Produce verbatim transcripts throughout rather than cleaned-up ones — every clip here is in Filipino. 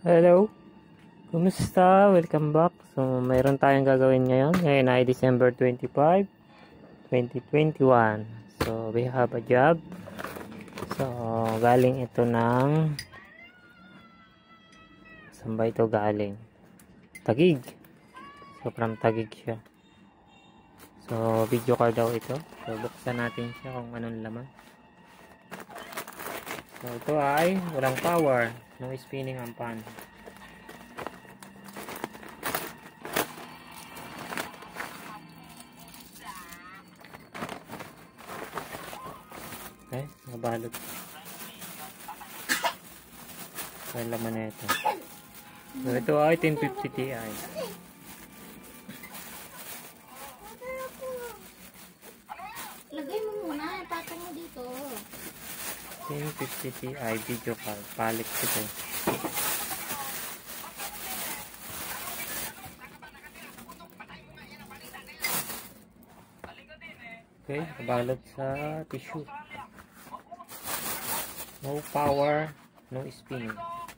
Hello, kumusta? Welcome back. So, mayroon tayong gagawin ngayon. Ngayon ay December twenty-fifth, twenty twenty-one. So, we have a job. So, galing ito ng... Saan ba ito galing? Taguig. So, from Taguig siya. So, video card daw ito. So, buksan natin siya kung anong laman. So, ito ay walang power. No spinning ang pan. Okay, nabalot. So, laman na ito. So, ito ay ten fifty Ti. Lagay mo muna, patong mo dito. ten fifty Ti video card. Palit ito. Okay, nabalot sa tissue. No power, no spinning.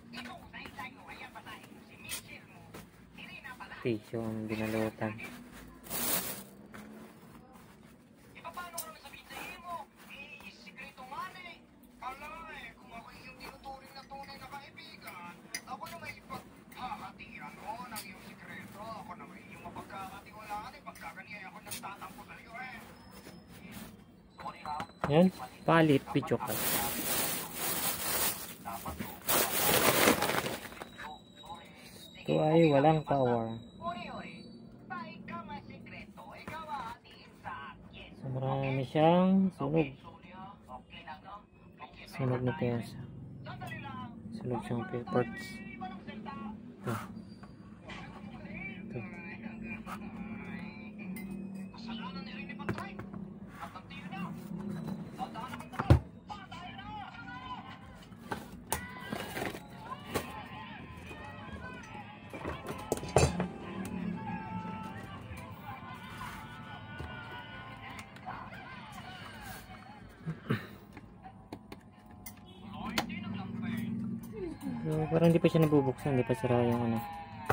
Tissue ang binalutan. Yan, palit video card. Ito ay walang power. So marami siyang sunog. Sunog na pyesa. Sunog siyang parts. Ito. Ito. So, parang hindi pa siya nabubuksan, hindi pa sira yung ano.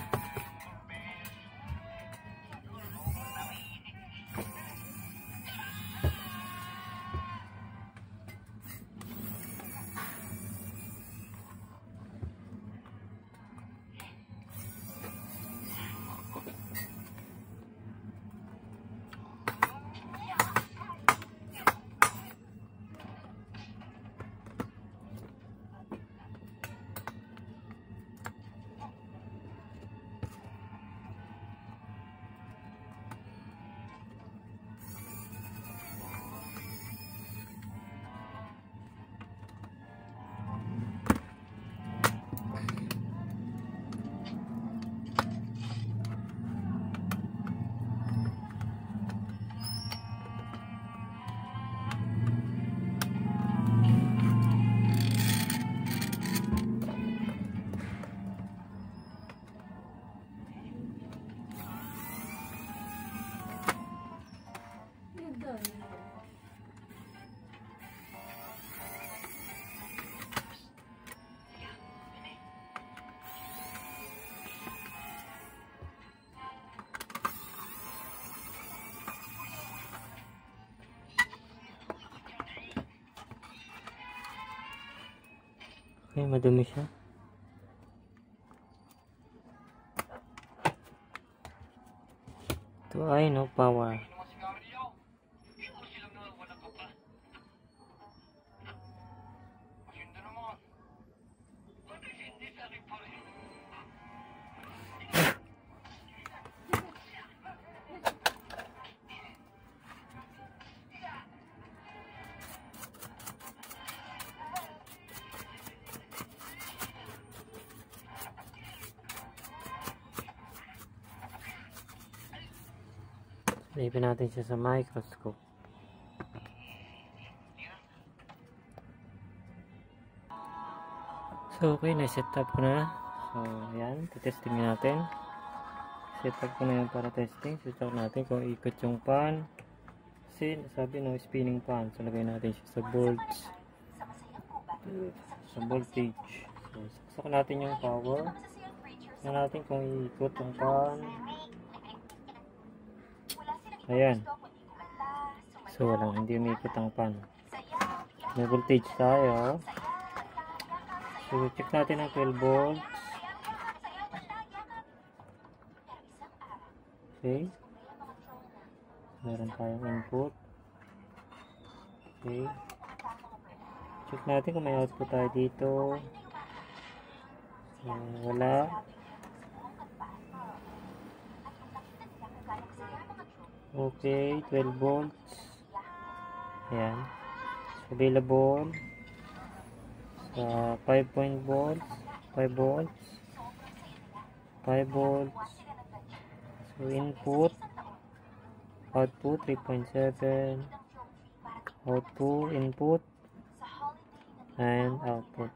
Okay, madumi siya. Ito ay no power. Ipin natin siya sa microscope. So, okay, na-set up ko na. So, yan, testing natin. Set up ko na yan para testing. Set up natin kung ikot yung pan. Kasi, sabi no, spinning pan. So, lagay natin siya sa volts. Sa voltage. So, saksak natin yung power. Tignan natin kung iikot yung pan. Ayan. So, walang hindi umiikot ang pan. May voltage tayo. So, check natin ang twelve volts. Okay. Meron tayong input. Okay. Check natin kung may output tayo dito. Uh, wala. Okay, twelve volts. Ayan. Available sa five point volts, five volts, five volts. So input, output three point seven, output, input, and output.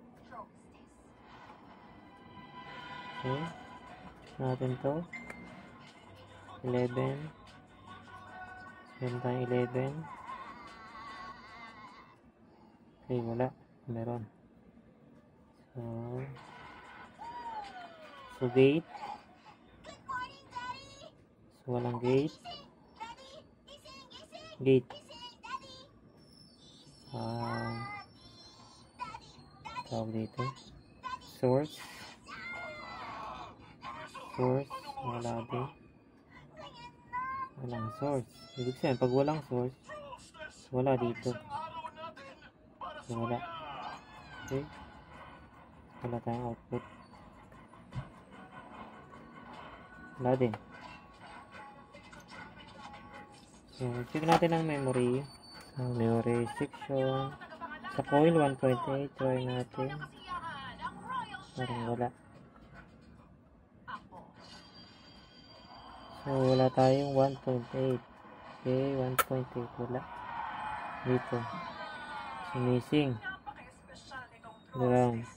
Okay, natin to eleven. Meron tayong eleven. Okay, wala. Meron. So, so gate. So, walang gate. Gate. Um, tawag dito. Source. Source. Wala din. Walang source. Ibig sabihin, pag walang source, wala dito. So, wala. Okay. Wala tayong output. Wala din. So, check natin ang memory. So, memory section. Sa coil one point eight, try natin. Parang wala. So, wala tayong one point eight. Okay, one point eight. Wala. Dito. So, missing. Ground.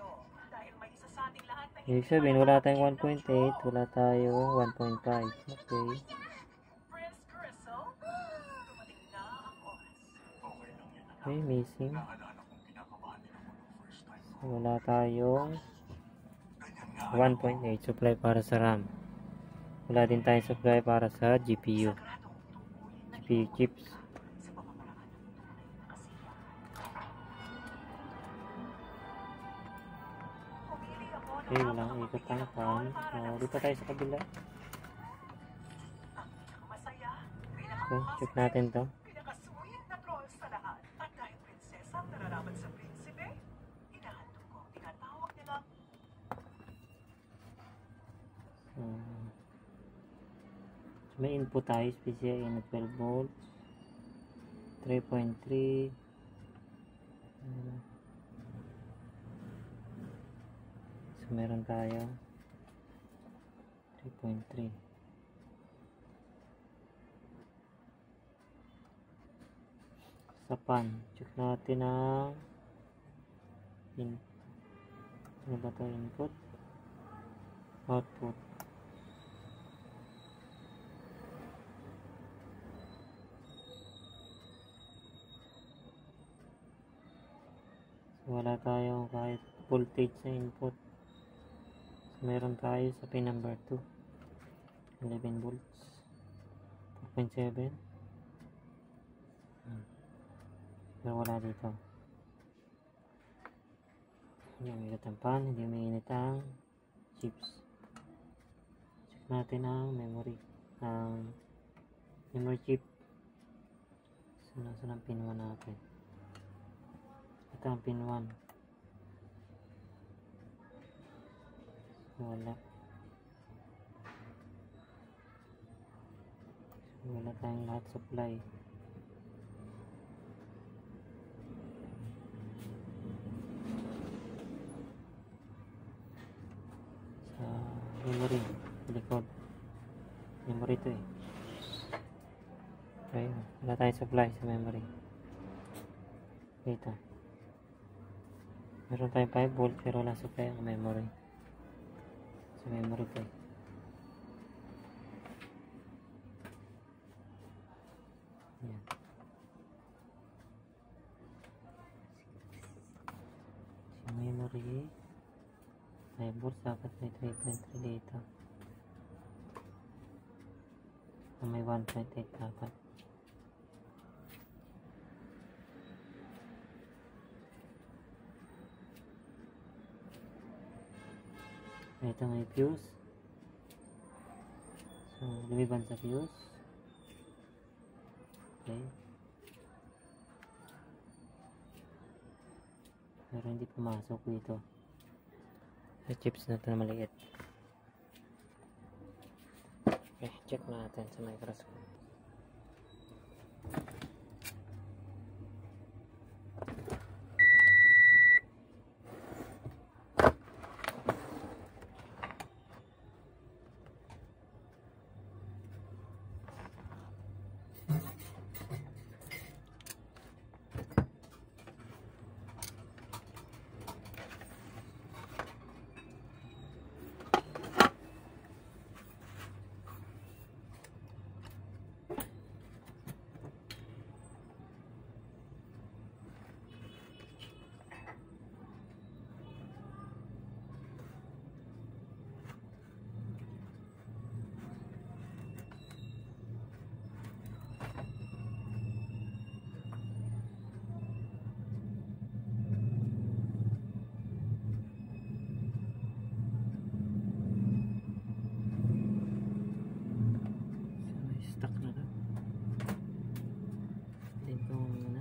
Ibig sabihin, wala tayong one point eight. Wala tayong one point five. Okay. Okay, missing. So, wala tayong one point eight supply para sa RAM. Wala din tayong supply para sa G P U. G P U chips. Okay, walang ikot ang fan. So, dito tayo sa kabila. So, check natin to. Hmm. So, may input tayo, P C I na twelve volts, three point three. Hmm. So, meron tayo three point three. Sa pan, check natin ang in, ano ba ito? Input, output. So, wala tayong kahit voltage sa input. So, meron tayo sa pin number two, eleven volts, four point seven. Hmm. Pero wala dito. Hindi umiinit ang pan, hindi umiinit ang chips. Check natin ang memory, ang memory chip. So, nasa ang pin one natin. Ito ang pin one. So, wala. So, wala tayong lahat supply. Memory, likod. Memory to eh. Okay, wala tayong supply sa memory. Dito. Meron tayong five volt pero wala supply ang memory. Sa memory to eh. Yan. memory. Motherboard dapat may three point three dito. So, may one point eight dapat. Ito may fuse. So, lumiban sa fuse. Okay. Pero hindi pumasok dito. Sa chips na ito na maliit. Okay, check natin sa microscope. Stuck na lang. Dito muna.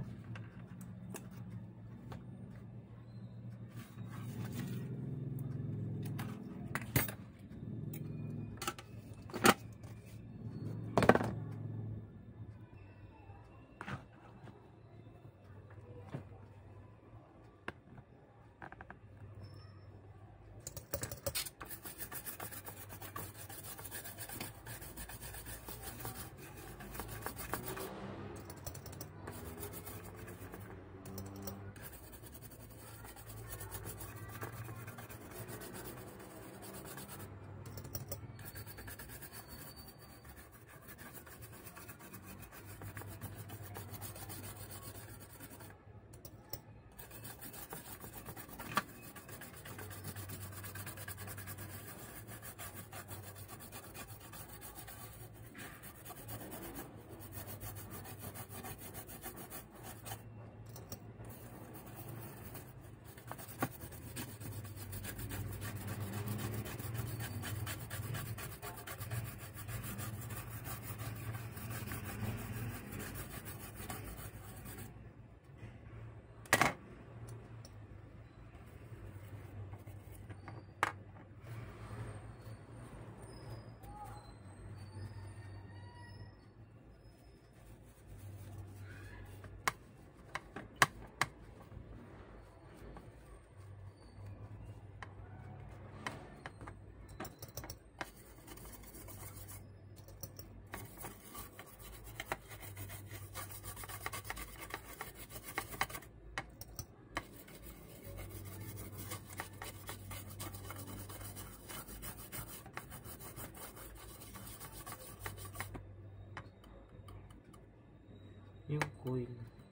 Yung coil.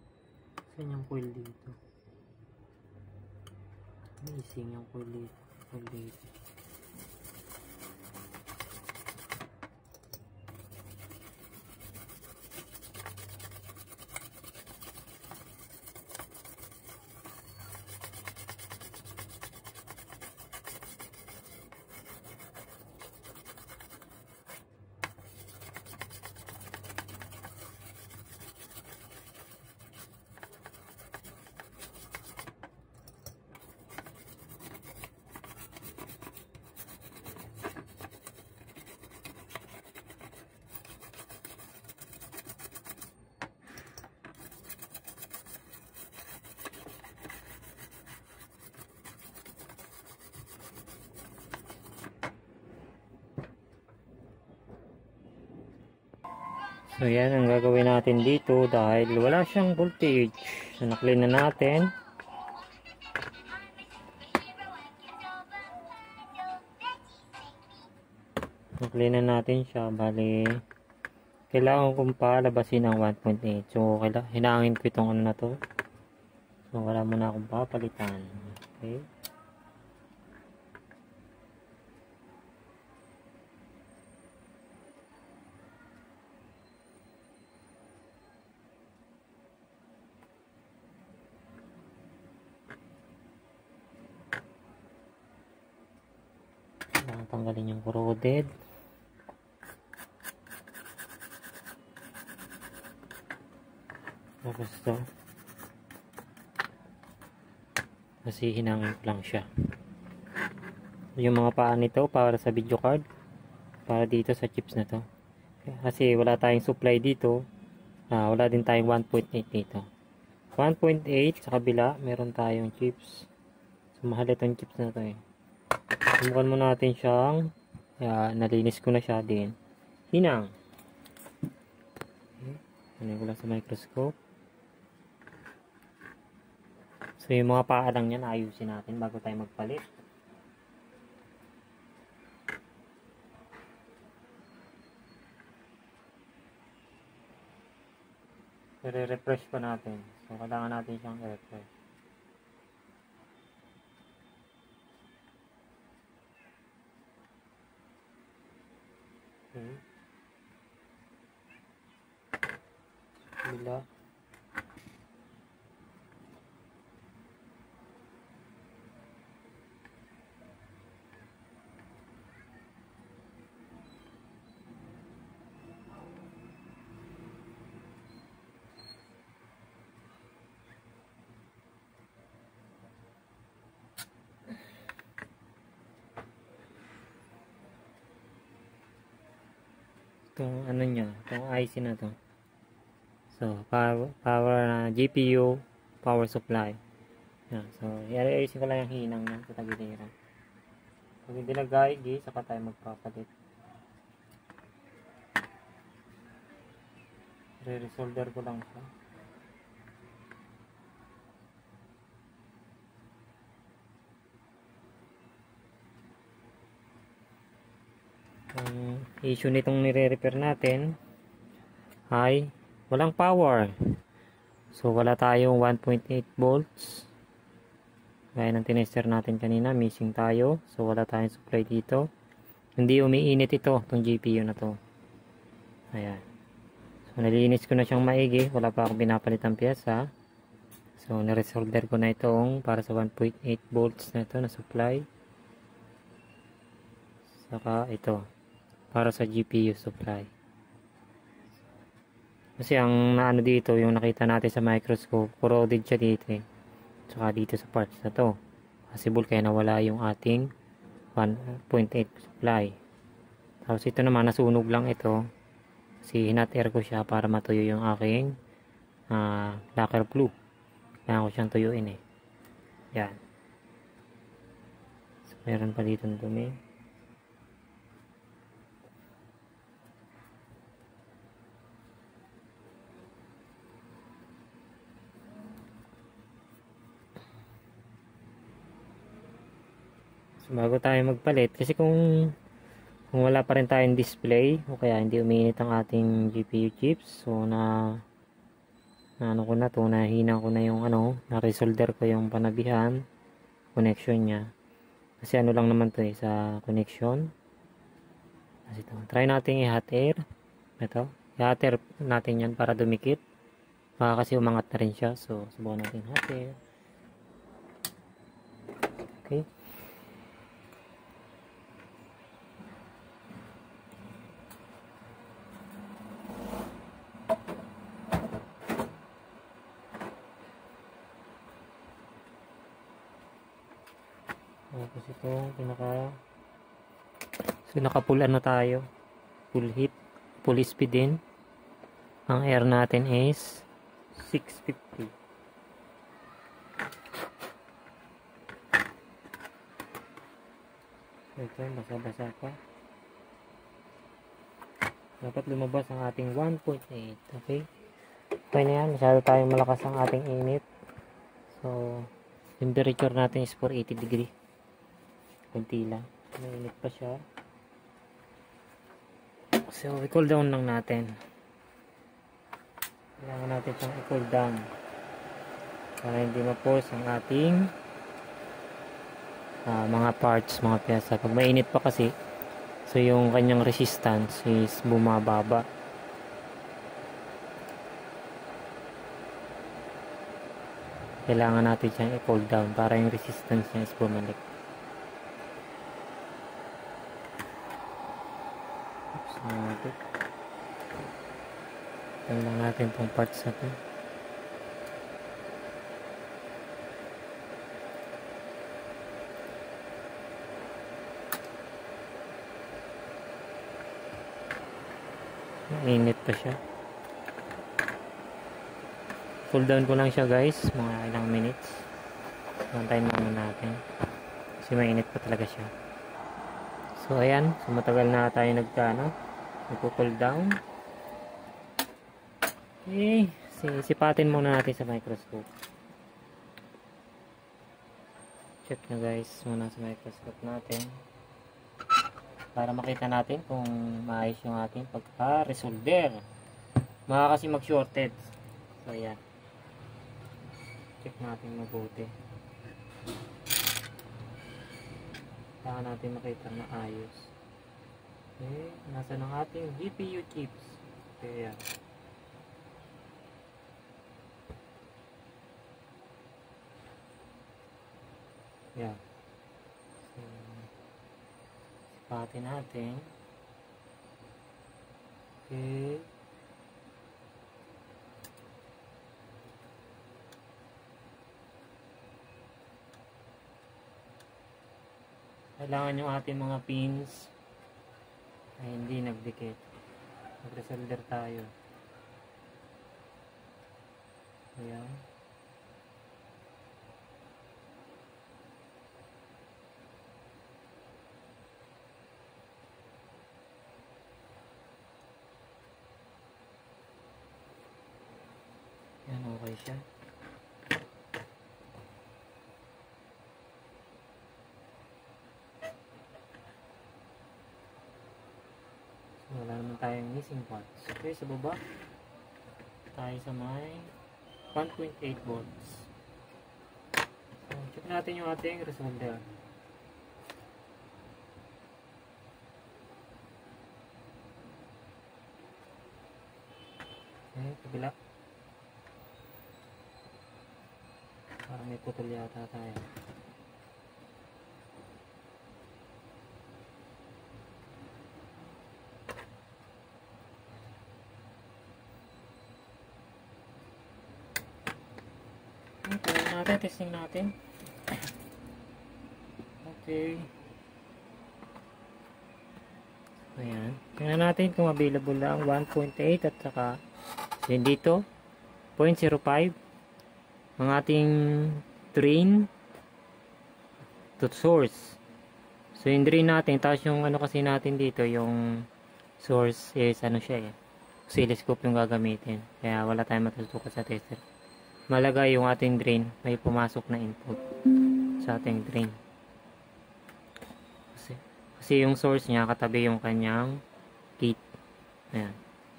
Saan yung coil dito? Missing yung coil dito. Coil dito. So yan ang gagawin natin dito dahil wala siyang voltage. So naklin na natin. Naklin na natin siya. Bali kailangan kong palabasin ang one point eight. So hinangin ko itong ano na to. So wala muna akong papalitan. Okay. Tanggalin yung corroded. Tapos ito. Kasi hinangin ko lang siya. Yung mga paa nito para sa video card. Para dito sa chips na to. Kasi wala tayong supply dito. Ah, wala din tayong one point eight dito. one point eight sa kabila, meron tayong chips. So, mahal itong chips na to eh. Subukan mo natin siyang uh, nalinis ko na siya din. Hinang. Okay. Ano ko lang sa microscope. So yung mga paa lang yan, ayusin natin bago tayo magpalit. I-refresh pa natin. So kailangan natin siyang i-refresh. Okay. Bila. Itong ano niya, itong I C na to. So, power, power uh, G P U, power supply. Yan. So, i-ayusin ko lang yung hinang niya sa tagiliran. Pag hindi nag-gaigi, saka tayo magpapalit. Re-resolder ko lang siya. Ang issue nitong nire-repair natin ay walang power. So wala tayong one point eight volts. Gaya ng tinester natin kanina, missing tayo. So wala tayong supply dito. Hindi umiinit ito, itong G P U na to. Ayan. So nalinis ko na siyang maigi. Wala pa akong pinapalitang piyesa. So niresolder ko na itong para sa one point eight volts na ito na supply. Saka ito para sa G P U supply. Kasi ang naano dito, yung nakita natin sa microscope, corroded siya dito eh. Saka dito sa parts na to. Possible kaya nawala yung ating one point eight supply. Tapos ito naman, nasunog lang ito. Kasi hinat air ko siya para matuyo yung aking uh, lacquer glue. Kaya ko siyang tuyuin eh. Yan. So, meron pa dito ng dumi. Bago tayo magpalit, kasi kung kung wala pa rin tayong display o kaya hindi umiinit ang ating G P U chips, so na, na ano ko na to, nahina ko na yung ano, na-resolder ko yung panabihan connection nya, kasi ano lang naman to eh, sa connection. Kasi ito, try natin i-hot air ito, i-hot air natin yan para dumikit, baka kasi umangat na rin siya. So subukan natin hot air. Okay. Tapos ito, pinaka so naka full ano tayo, full heat, full speed din. Ang air natin is six fifty. So ito, basa-basa pa. Dapat lumabas ang ating one point eight. Okay, okay na yan, masyado tayong malakas ang ating init. So temperature natin is four eighty degree. Kunti lang, mainit pa siya. So i-cool down lang natin. Kailangan natin siyang i-cool down para hindi ma-force ang ating uh, mga parts, mga pyesa. Pag mainit pa kasi, so yung kanyang resistance is bumababa. Kailangan natin siyang i-cool down para yung resistance niya is bumalik. So, ito lang natin itong parts na ito. Mainit pa siya. Cool down ko lang siya guys, mga ilang minutes. Antayin muna natin kasi mainit pa talaga siya. So ayan, so matagal na tayo nagkano nagko-cool down. Okay, sipatin muna natin sa microscope. Check na guys muna sa microscope natin para makita natin kung maayos yung ating pagka-resolder. Mga kasi mag-shorted. So ayan, check natin mabuti. Kailangan natin makita na ayos. Okay, nasa ng ating G P U chips. Okay, yan. Yan. So, sipatin natin. Okay. Kailangan yung ating mga pins ay hindi nagdikit. Mag-resolder tayo. Ayan. Ayan, okay siya. Wala naman tayong missing parts. Okay, sa baba tayo sa may one point eight volts. So, check natin yung ating resolder. Okay, kabila. Parang may putol yata tayo. Tingnan natin, testing natin. Okay. Ayan. Tingnan natin kung available lang one point eight at saka din dito zero point zero five ang ating drain to source. So yung drain natin, tapos yung ano kasi natin dito, yung source is ano siya eh, oscilloscope yung gagamitin. Kaya wala tayong matutukan sa tester. Malagay yung ating drain, may pumasok na input sa ating drain. Kasi, kasi yung source niya katabi yung kanyang gate. Ayan.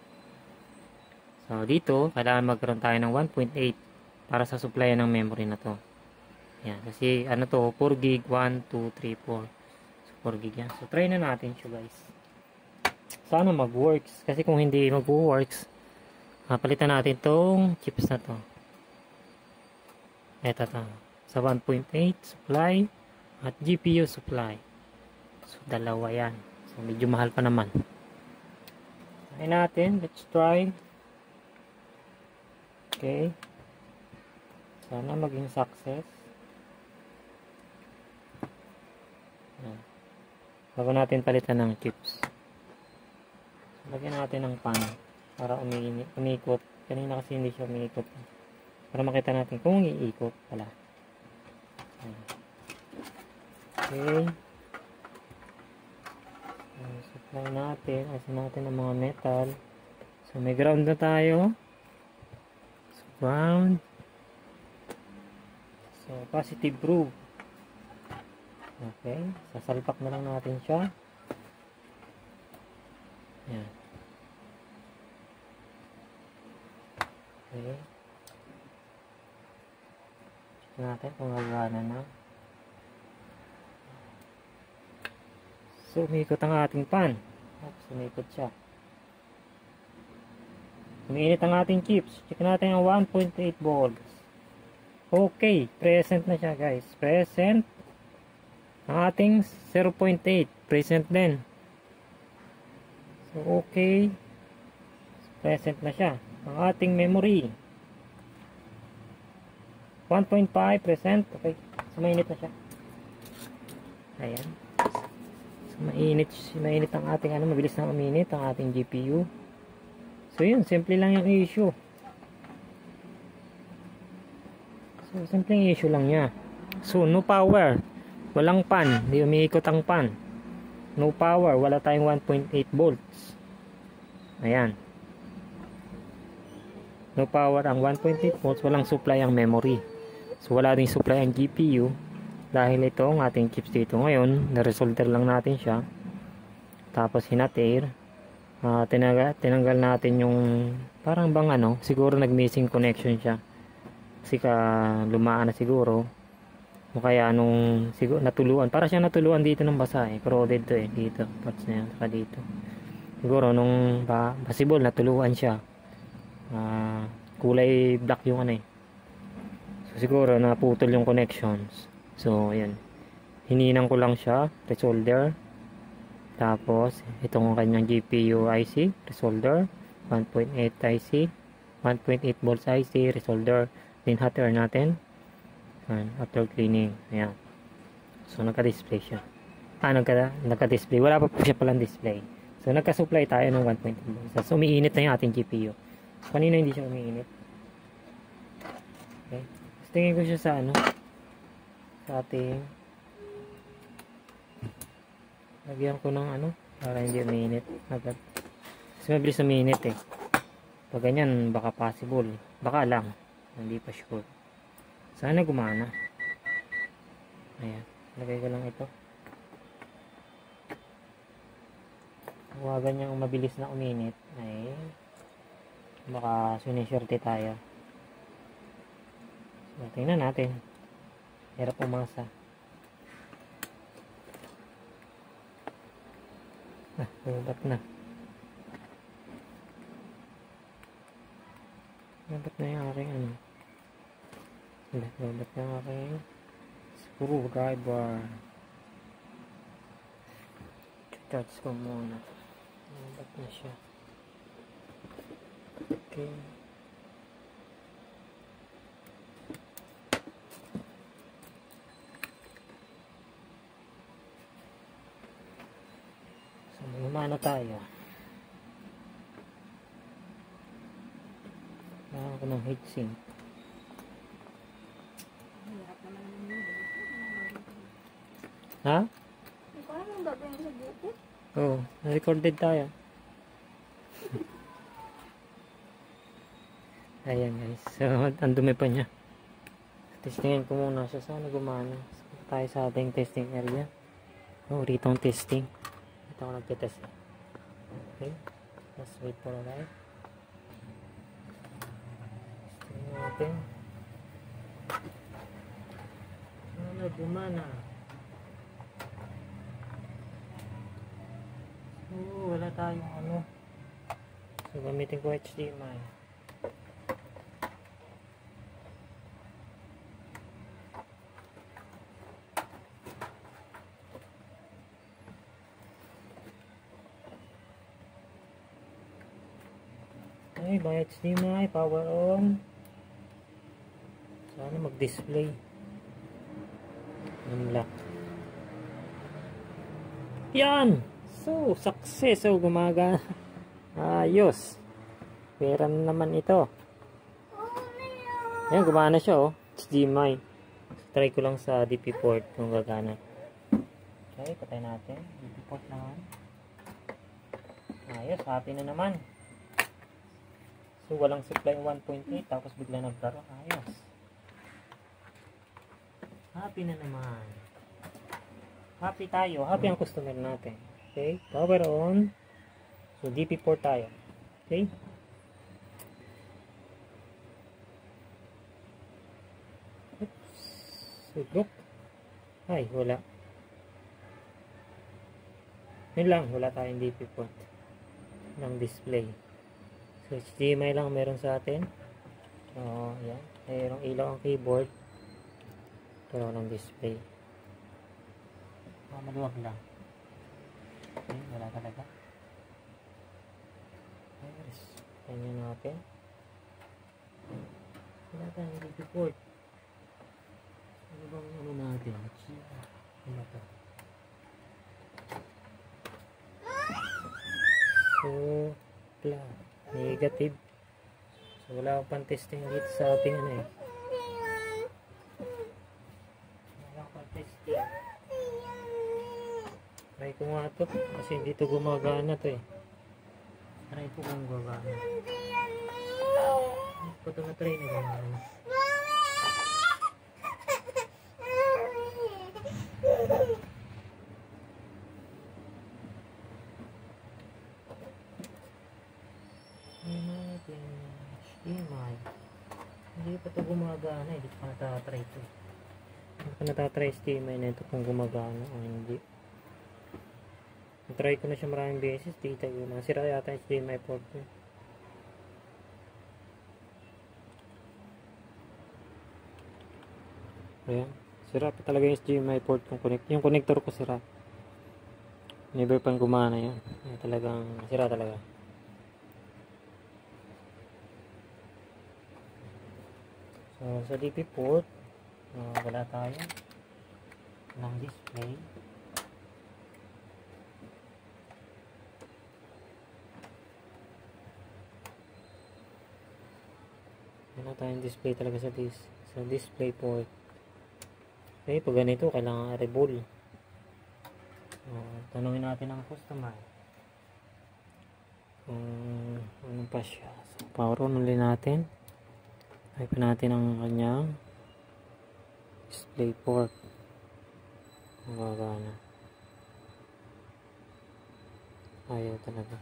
So dito, kailangan magkaroon tayo ng one point eight para sa supply ng memory na to. Ayan. Kasi ano to, four gig, one, two, three, four. So four gig yan. So try na natin siya guys. Sana mag-works. Kasi kung hindi mag-works, palitan natin tong chips na to. Ito to. Sa one point eight supply at G P U supply. So dalawa yan. So medyo mahal pa naman. Try natin. Let's try. Okay. Sana maging success. Ayan. Bago natin palitan ng chips. Lagyan natin ng pan para umi umikot. Kanina kasi hindi siya umikot. Para makita natin kung iikot pala. Okay. So, supply natin. Asin natin ang mga metal. So may ground na tayo. So ground. So positive groove. Okay. Sasalpak na lang natin siya. Ayan. Okay. Check natin kung gagana na. So, umikot ang ating pan. Tapos, umikot siya. Umiinit ang ating chips. Check natin ang one point eight volts. Okay, present na siya guys. Present. Ang ating zero point eight. Present din. So, okay. Present na siya. Ang ating memory. one point five present. Okay. So, mainit na siya. Ayan. So, mainit. Mainit ang ating ano. Mabilis na uminit ang ating G P U. So, yun. Simple lang yung issue. So, simple yung issue lang niya. So, no power. Walang pan. Hindi umiikot ang pan. No power. Wala tayong one point eight volts. Ayan. No power ang one point eight volts. Walang supply ang memory. So, wala din supply ang G P U. Dahil ito, ang ating chips dito ngayon, na-resolder lang natin siya. Tapos, hinatir. Uh, tinanggal, tinanggal natin yung parang bang ano, siguro nag-missing connection siya. Kasi ka lumaan na siguro. O kaya nung siguro natuluan. Para siya natuluan dito ng basa eh. Corroded to eh. Dito. Parts na yan. Saka dito. Siguro nung ba, possible natuluan siya. Uh, kulay black yung ano eh. So siguro naputol yung connections. So ayan. Hininang ko lang siya. Resolder. Tapos itong kanyang G P U I C. Resolder. one point eight I C. one point eight volts I C. Resolder. Then hot air natin. And after cleaning. Ayan. So nagka-display siya. Ah, nagka, nagka-display. Wala pa po siya palang display. So nagka-supply tayo ng one point eight volts. So umiinit na yung ating G P U. So, kanina hindi siya umiinit. Okay. So, tingin ko siya sa ano. Sa ating lagyan ko ng ano. Para hindi umiinit. Agad. Kasi mabilis umiinit eh. Pag ganyan, baka possible. Baka lang. Hindi pa sure. Sana gumana. Ayan. Lagay ko lang ito. Huwagan niyang mabilis na uminit. Ay. Baka suniswerte tayo. So, tingnan natin. Hirap umasa. Ah, lubat na. Lubat na yung aking ano. Lubat na yung aking screwdriver. Charge ko muna. Lubat na siya. Okay. So, lumana tayo. Kailangan ko ng heatsink. Ha? Hindi ko alam ang gagawin sa buko. Oo, na-recorded tayo. Ayan guys, so ang dumi pa niya. Testingin ko muna siya. Sana gumana. So, tayo sa ating testing area. Oh, rito ang testing. Ito ako nagtitest. Okay, let's wait for a while. Testing natin. Sana gumana. Oh, wala tayong ano. So gamitin ko H D M I. Okay, by H D M I, power on. Sana mag-display. Unlock. Yan! So, success. So, gumagana. Ayos. Pera na naman ito. Yan, gumana siya, oh. H D M I. Try ko lang sa D P port kung gagana. Okay, patay natin. D P port naman. Ayos, happy na naman. So, walang supply one point eight. Tapos bigla nagkaroon. Ayos. Happy na naman. Happy tayo. Happy ang customer natin. Okay, power on. So, D P port tayo. Okay. Oops. Sugrok. Ay, wala. Yun lang, wala tayong D P port ng display. So H D M I lang meron sa atin. So yan, mayroong ilaw ang keyboard, pero walang display. Ah, maluwag lang. Okay, wala talaga. Yes, ganyan natin. Wala tayong D P port. Ano bang ano natin? Ano to? So, plus, negative. So, wala akong pang-testing dito sa ating ano eh. Wala akong pang-testing. Try ko nga ito. Kasi hindi ito gumagana to eh. Try ko kung gumagana. Hindi ko ito na-try na gumagana. H D M I. Hindi pa ito gumagana. Hindi ko pa natatry ito. Hindi ko natatry H D M I na ito kung gumagana o hindi. Try ko na siya maraming beses. Di ito gumagana. Sira yata H D M I port ko. Ayan. Sira pa talaga yung H D M I port kong connect. Yung connector ko sira. Never pang gumana yan. Ay, talagang sira talaga. So, sa D P port, uh, wala tayo ng display. Wala tayong display talaga sa, dis sa display port. Okay, pag ganito, kailangan i-rebol. Uh, tanungin natin ang customer kung anong pa siya. So, power on ulit natin. Type natin ang kanyang display port. Magagana. Ayaw talaga.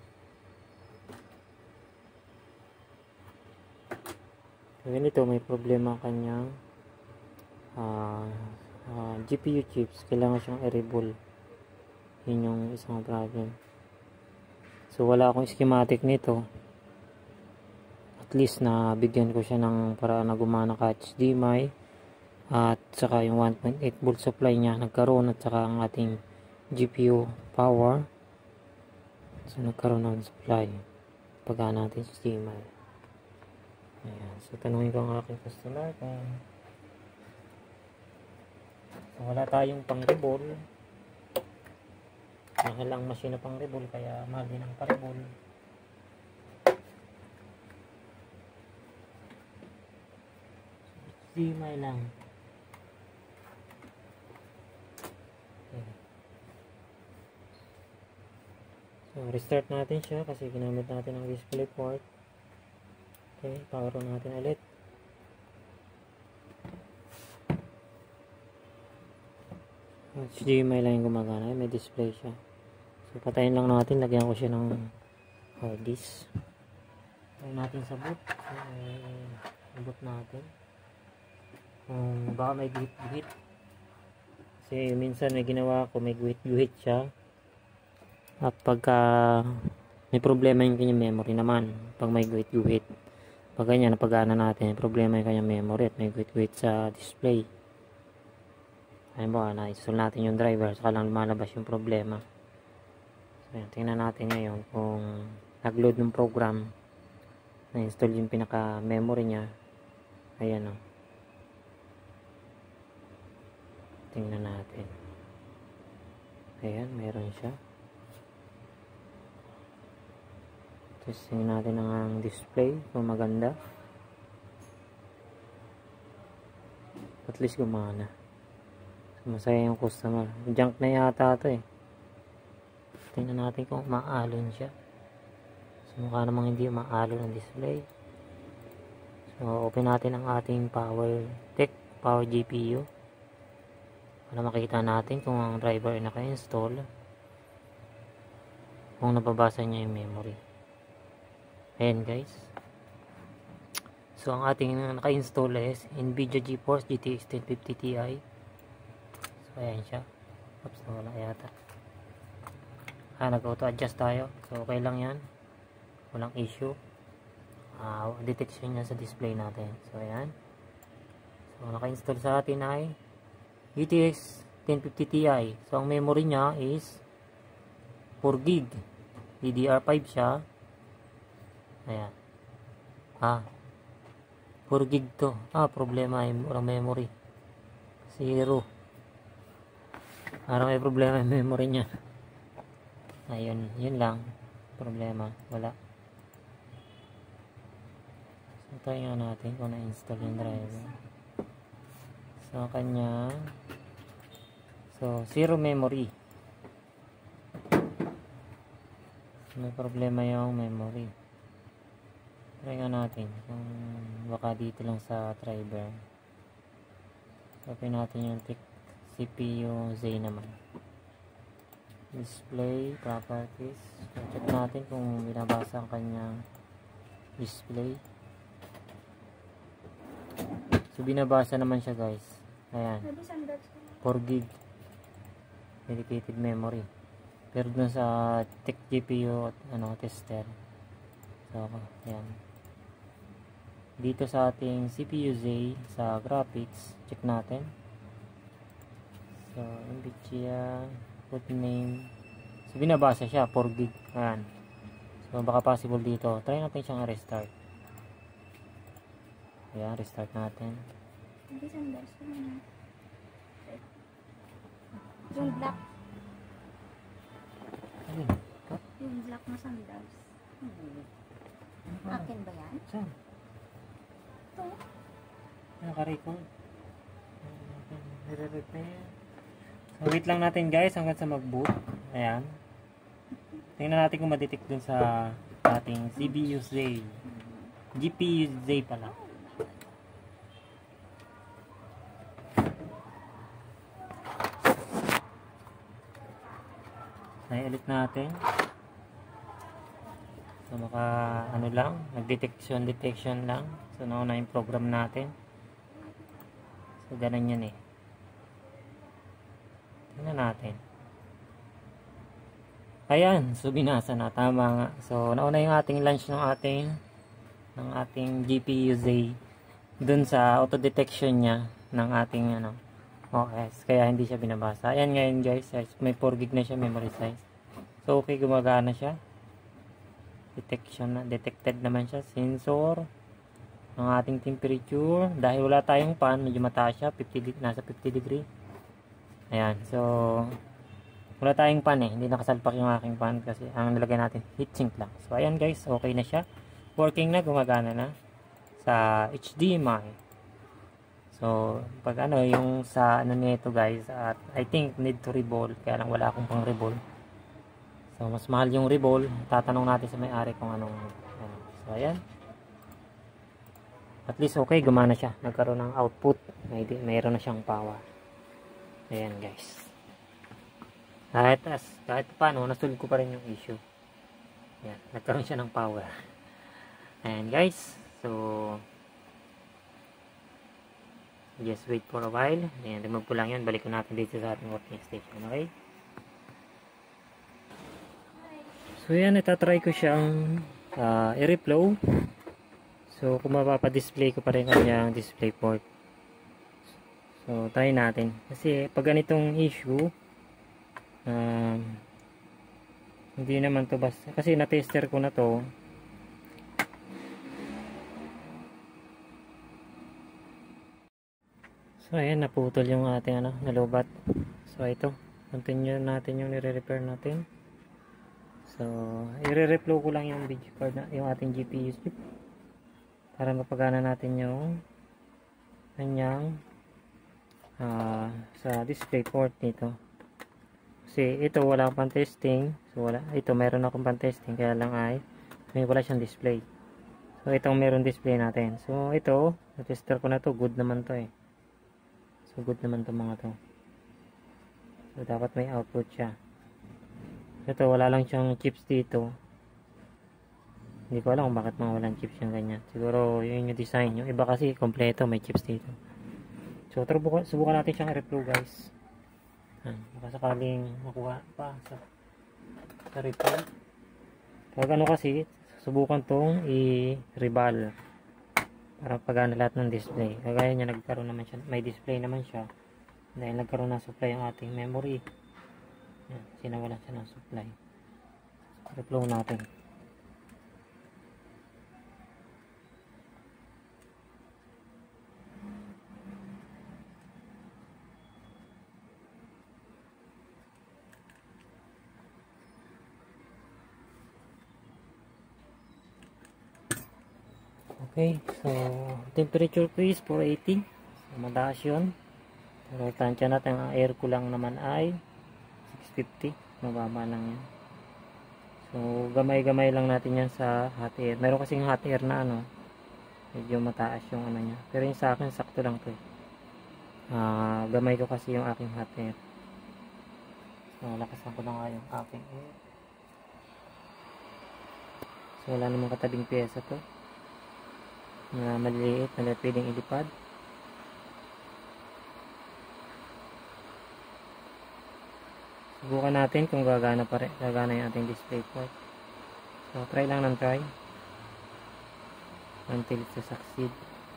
Ganito, may problema ang kanyang uh, uh, G P U chips. Kailangan siyang i-rebol. Yun yung isang problem. So wala akong schematic nito. At least na bigyan ko siya ng para na gumana ka H D M I at saka yung one point eight volt supply niya nagkaroon, at saka ang ating G P U power. So nagkaroon ng supply pagana natin H D M I. Ayan. So tanungin ko ang aking customer kung so, wala tayong pang rebol. Mahal ang machine na pang rebol, kaya mahal din ang pa-rebol. H D M I lang. Okay. So restart natin siya kasi ginamit natin ang display port. Okay, power on natin ulit. H D M I lang yung gumagana, may display siya. So patayin lang natin, lagyan ko siya ng hard disk. Patayin natin sa boot. So, eh, boot natin. Kung um, baka may guhit-guhit. Kasi minsan may ginawa ko, may guhit-guhit siya. At pagka may problema yung kanyang memory naman, pag may guhit-guhit. Pag ganyan, napagana natin, may problema yung kanyang memory at may guhit-guhit sa display. Ayun ba, na-install natin yung driver, saka lang lumalabas yung problema. So yan, tingnan natin ngayon kung nag-load ng program, na-install yung pinaka-memory niya. Ayan o. Tingnan natin. Ayan, meron siya. Testing natin ang display kung maganda. At least gumana. Masaya yung customer. Junk na yata ito eh. Tingnan natin kung maalon siya. So mukha namang hindi maalon ang display. So open natin ang ating power tech, power G P U. Para makita natin kung ang driver ay naka-install. Kung nababasa niya yung memory. Ayan guys. So ang ating naka-install is NVIDIA GeForce G T X ten fifty Ti. Ayan siya. Oops, nawala yata. ah, nag-auto adjust tayo, so okay lang yan, walang issue. Uh, detection niya sa display natin. So ayan, so naka-install sa atin ay G T X ten fifty Ti. So ang memory niya is four gig, D D R five siya. Ayan, ah four gig to. Ah, problema ay walang memory, zero. Parang may problema yung memory niya. Ayun, yun lang problema, wala. So try nga natin kung na-install yung driver. So kanya, so zero memory, may problema yung memory. Try nga natin kung baka dito lang sa driver. Copy natin yung C P U Z naman. Display properties. So, check natin kung binabasa ang kanyang display. So binabasa naman siya guys. Ayan, four gig dedicated memory. Pero dun sa Tech G P U ano, tester. So ayan, dito sa ating C P U Z sa graphics, check natin. So NVIDIA put name, so binabasa siya four gig. Ayan, so baka possible dito. Try natin siyang restart. Ayan, restart natin. Yung black. Ayun, Yung black na sandals. Hmm. Akin ba yan? saan? Ito. Naka-record. Nire-repair. So wait lang natin guys hanggang sa mag-boot. Ayan, tingnan natin kung ma-detect dun sa ating C P U Z, G P U Z pala. Nai-elect natin. So maka ano lang, nag-detection detection lang. So nauna yung program natin. So ganun yan eh. Tingnan natin. Ayan, so binasa na, tama nga. So nauna yung ating launch ng ating ng ating G P U Z dun sa auto detection niya ng ating ano O S, kaya hindi siya binabasa. Ayan ngayon guys, may four gig na siya memory size. So okay, gumagana siya. Detection na, detected naman siya. Sensor ng ating temperature. Dahil wala tayong fan, medyo mataas siya, fifty, nasa fifty degree. Ayan, so wala tayong fan eh, hindi nakasalpak yung aking fan kasi ang nilagay natin heatsink lang. So ayan guys, okay na siya. Working na, gumagana na sa H D M I. So, pag ano, yung sa ano nito guys, at I think need to revolve, kaya lang wala akong pang revolve. So, mas mahal yung revolve. Tatanong natin sa may-ari kung anong ano. So, ayan. At least okay, gumana siya. Nagkaroon ng output. May, mayroon na siyang power. Ayan guys. Kahit, as, kahit paano, nasolve ko pa rin yung issue. Ayan, nagkaroon siya ng power. Ayan guys. So, just wait for a while. Ayan, remove ko lang yun. Balik ko natin dito sa ating working station. Okay? So, yan. Itatry ko siyang uh, i-reflow. So, kung mapapa-display ko pa rin kanyang display port. So, try natin. Kasi, pag ganitong issue, um, hindi naman to basta. Kasi, na-tester ko na to. So ayan, naputol yung ating ano, nalubat. So ito, continue natin yung nire-repair natin. So i-reflow ko lang yung video card na, yung ating G P U chip para mapagana natin yung kanyang uh, sa display port nito. Kasi ito wala akong pan-testing. So wala, ito meron akong pan-testing kaya lang ay may wala siyang display. So itong meron display natin. So ito, na-tester ko na to, good naman to eh. So good naman itong mga to. So dapat may output siya. Ito wala lang siyang chips dito. Hindi ko alam kung bakit mga walang chips yung ganyan. Siguro yun yung design. Yung iba kasi kompleto may chips dito. So subukan natin siyang i-reflow guys. Baka sakaling makuha pa. So, sa repair. Pag ano kasi, subukan tong i-rebal para pagana lahat ng display. Kagaya niya, nagkaroon naman siya, may display naman siya dahil nagkaroon ng supply ang ating memory. Yan, sinawalan siya ng supply. Reflow natin. Okay, so temperature ko is four eighty. So, mataas yun. Pero tansya natin, ang air ko lang naman ay six fifty. Mababa lang yan. So gamay-gamay lang natin yan sa hot air. Meron kasing hot air na ano, medyo mataas yung ano niya. Pero yung sa akin, sakto lang to. Uh, gamay ko kasi yung aking hot air. So lakasan ko na nga yung aking air. So wala namang katabing pyesa to na maliliit na pwedeng ilipad. Subukan natin kung gagana pa rin, gagana yung ating display port. So try lang ng try until it succeed.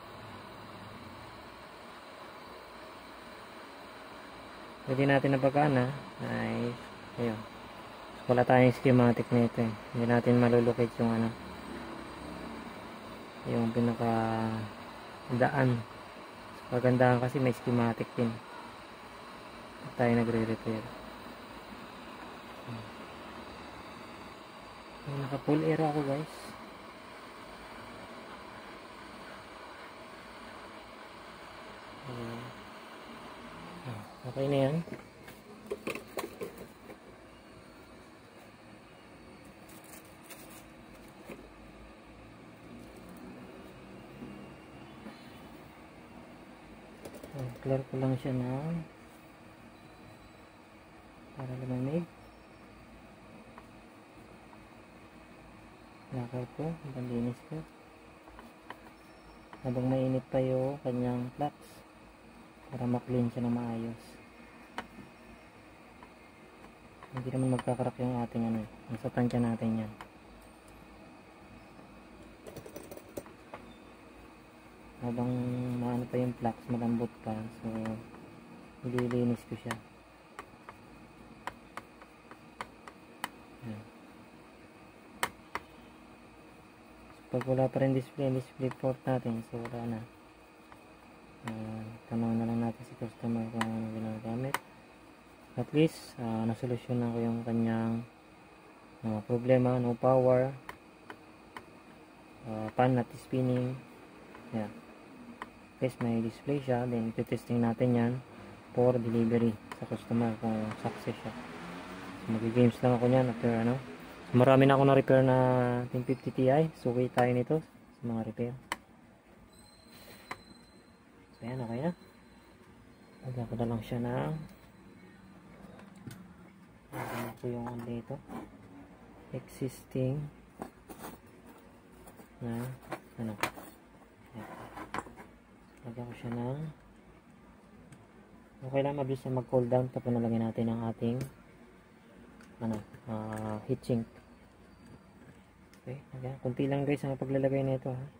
Pwede natin na pagana ay ayun. So, wala tayong schematic nito eh. Hindi natin malulocate yung ano, yung pinaka daan. Pagandahan kasi may schematic din. Tayo nagre-repair. Naka full air ako guys. Okay na yan. Clear ko lang siya na para lumamig. Nakal ko, panlinis ko habang mainit pa yung kanyang flux para maklin siya na maayos. Hindi naman magkakarak yung ating ano, nasa tansya natin yan. Habang maano pa yung flux, malambot pa, so nililinis ko siya. Yan. Pag wala pa rin display, display port natin, so wala na. Uh, tanaw na lang natin si customer kung ano ginagamit. At least, uh, nasolusyonan ko yung kanyang uh, problema, no power, uh, pan not spinning. Yeah. Guys, may display siya, then ito-testing natin yan for delivery sa customer kung success siya. So, mag-games lang ako nyan after ano. Marami na ako na repair na ten fifty Ti. Suki tayo nito sa mga repair. So yan, okay na. Lagyan ko na lang siya na lagyan ko yung ano dito, existing na ano, lagyan ko siya ng okay lang, mabilis na mag cool down tapos nalagyan natin ang ating ano, uh, heatsink. Okay, okay, kunti lang guys ang paglalagay nito ha.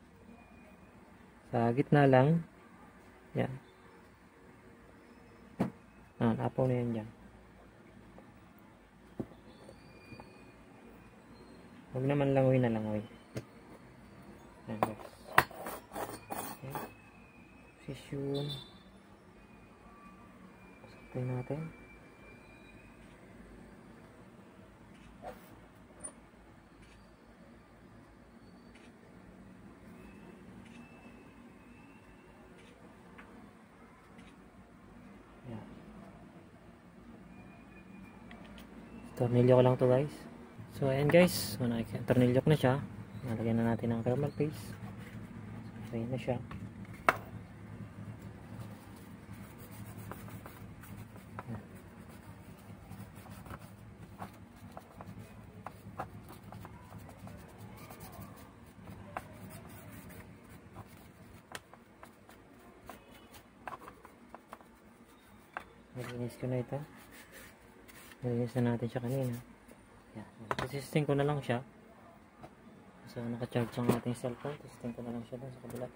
Sa gitna lang. Yan. Ah, napaw na yan dyan. Huwag naman langoy na langoy. Yan guys. Okay. Position. Sakto natin. Tornilyo ko lang to guys. So ayan guys, so, tornilyo ko na siya. Nalagyan na natin ang thermal paste. So ayan na siya. Nalinis ko na ito. Nalinis na natin siya kanina. Yan. Testing ko na lang siya. So, naka-charge ang ating cellphone. Testing ko na lang siya doon sa kabila.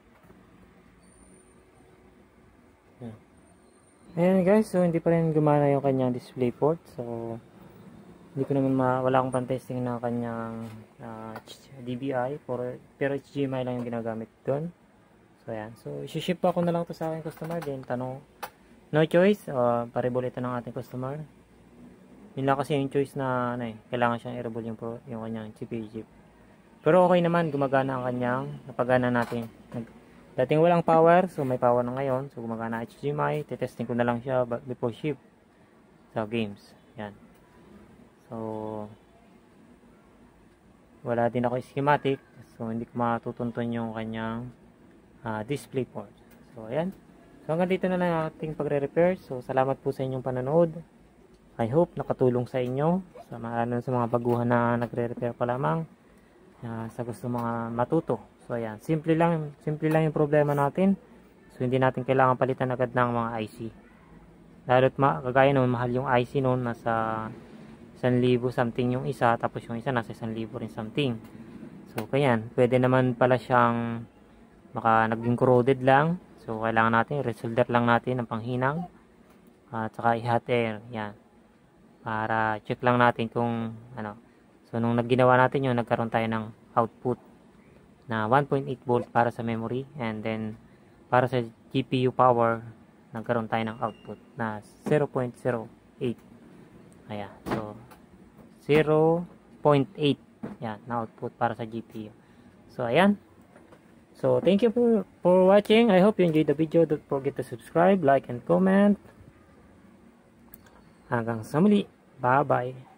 Yan. Ayan guys, so hindi pa rin gumana yung kanyang display port. So, hindi ko naman ma wala akong pan-testing na kanyang uh, D B I. For, pero H D M I lang yung ginagamit doon. So, ayan. So, isi-ship pa ako na lang to sa aking customer. Then, tanong, no choice. Uh, paribol ito ng ating customer. Yun lang kasi yung choice na, ano eh, kailangan siyang i-rebol yung, pro, yung kanyang C P U chip. Pero okay naman, gumagana ang kanyang, napagana natin. Nag, dating walang power, so may power na ngayon. So, gumagana H D M I. Tetesting ko na lang siya before ship sa games. Yan. So, wala din ako schematic. So, hindi ko matutuntun yung kanyang Uh, display port. So, ayan. So, hanggang dito na lang ang ating pagre-repair. So, salamat po sa inyong panonood. I hope nakatulong sa inyo. Sa mga, sa mga baguhan na nagre-repair pa lamang. Uh, sa gusto mga matuto. So, ayan. Simple lang, simple lang yung problema natin. So, hindi natin kailangan palitan agad ng mga I C. Lalo't ma kagaya noon, mahal yung I C noon. Nasa one thousand something yung isa. Tapos yung isa nasa one thousand rin something. So, kaya yan. Pwede naman pala siyang baka naging corroded lang. So, kailangan natin, resolder lang natin ng panghinang. At saka i-hot air. Yan. Para check lang natin kung, ano. So, nung nagginawa natin yun, nagkaroon tayo ng output na one point eight volt para sa memory. And then, para sa G P U power, nagkaroon tayo ng output na zero point zero eight. Ayan. So, zero point eight. Yan, na output para sa G P U. So, ayan. So, thank you for, for watching. I hope you enjoyed the video. Don't forget to subscribe, like, and comment. Hanggang sa muli. Bye-bye.